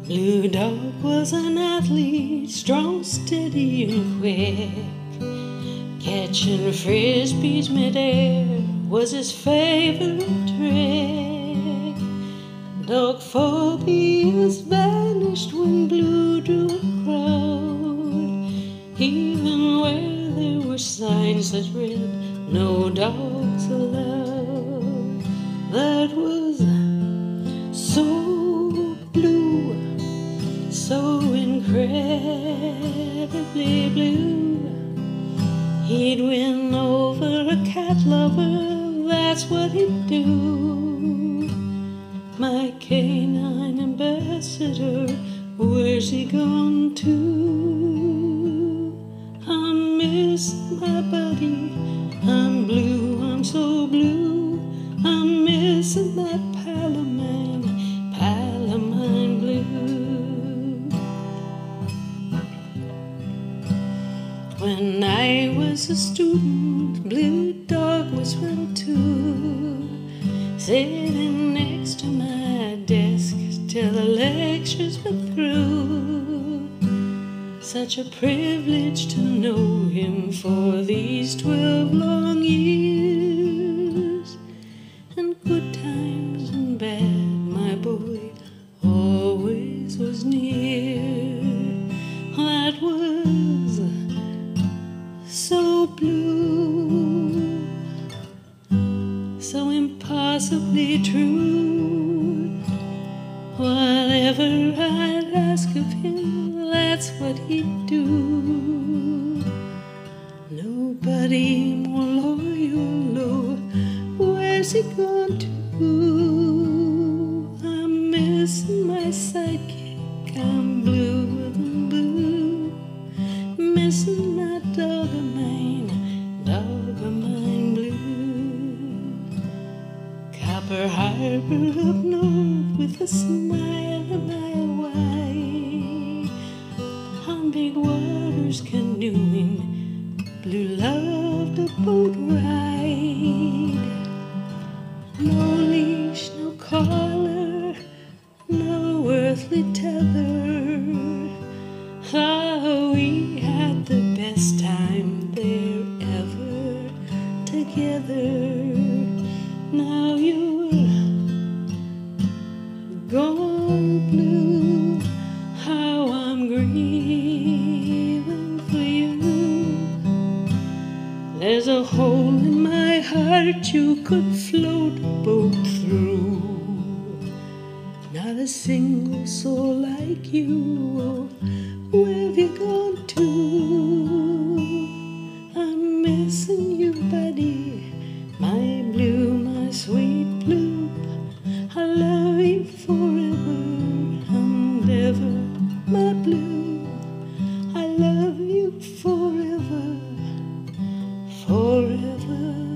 Blue Dog was an athlete, strong, steady, and quick. Catching Frisbees midair was his favorite trick. Dog-phobia's vanished when Blue drew a crowd, even where there were signs that read, "No dogs allowed." That was so blue, so incredibly blue. He'd win over a cat lover, that's what he'd do. My canine ambassador, where's he gone to? I miss my buddy, I'm blue, I'm so blue. I'm missing that pal of mine blue. When I was a student, Blue Dog was one too, sitting next to my desk till the lectures were through. Such a privilege to know him for these 12 long years. And good times and bad, my boy always was near. That was so blue, so impossibly true. Whatever I'd ask of him, that's what he'd do. Nobody more loyal, Lord, where's he gone to? I'm missing my sidekick, I'm bluer than blue. Missing that dog of mine blue. Copper Harbor up north with a smile a mile wide. On big waters canoeing, Blue loved a boat ride. No leash, no collar, no earthly tether. Oh, we had the best time there ever together. Now you're gone, Blue, how I'm grieving for you. There's a hole in my heart you could float a boat through. Not a single soul like you. Oh, where have you gone to? I'm missing you, buddy, my blue, my sweet blue. I love you forever and ever, my blue. I love you forever, forever.